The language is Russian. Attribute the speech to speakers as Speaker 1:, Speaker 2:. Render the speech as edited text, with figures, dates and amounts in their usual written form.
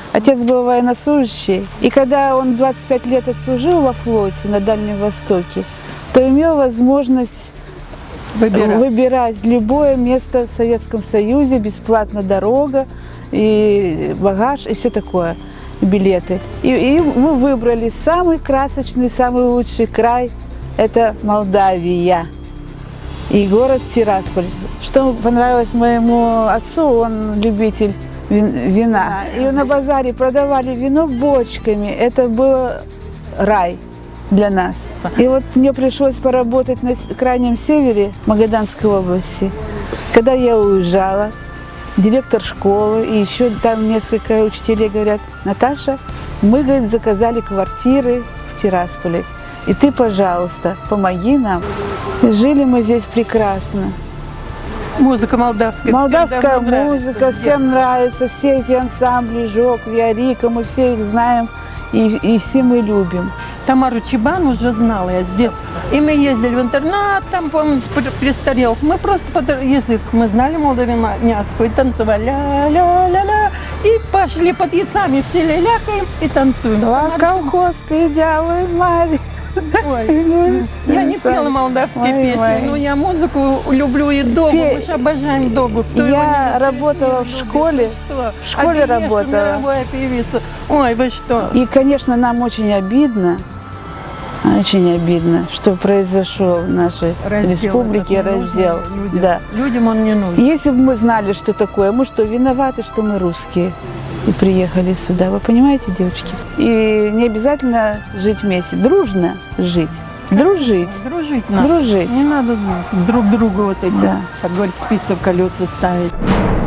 Speaker 1: Отец был военнослужащий, и когда он 25 лет отслужил во флоте на Дальнем Востоке, то имел возможность выбирать любое место в Советском Союзе, бесплатно дорога, и багаж, и все такое, билеты. И мы выбрали самый красочный, самый лучший край – это Молдавия и город Тирасполь. Что понравилось моему отцу, он любитель вина. И на базаре продавали вино бочками. Это был рай для нас. И вот мне пришлось поработать на крайнем севере Магаданской области. Когда я уезжала, директор школы и еще там несколько учителей говорят: Наташа, мы, говорит, заказали квартиры в Тирасполе. И ты, пожалуйста, помоги нам. И жили мы здесь прекрасно.
Speaker 2: Музыка молдавская.
Speaker 1: Молдавская музыка всем нравится, все эти ансамбли, Жок, Виарика, мы все их знаем и все мы любим.
Speaker 2: Тамару Чебан уже знала я с детства. И мы ездили в интернат, там, помню, престарел. Мы просто под язык, мы знали молдавянскую, и танцевали ля-ля-ля-ля. И пошли под яйцами, все лялякаем и танцуем.
Speaker 1: Колхоз, идеалы, Мария.
Speaker 2: Ой, я не пела молдавские песни, но я музыку люблю и Догу, мы же обожаем Догу.
Speaker 1: Я работала в школе, работала.
Speaker 2: Мировая певица. Ой, вы что?
Speaker 1: И, конечно, нам очень обидно, что произошел в нашей республике раздел. Да.
Speaker 2: Людям он не нужен.
Speaker 1: Если бы мы знали, что такое, мы что, виноваты, что мы русские? И приехали сюда. Вы понимаете, девочки? И не обязательно жить вместе. Дружно жить. Дружить.
Speaker 2: Дружить надо.
Speaker 1: Дружить.
Speaker 2: Не надо друг другу вот эти, как говорят, спицы в колеса ставить.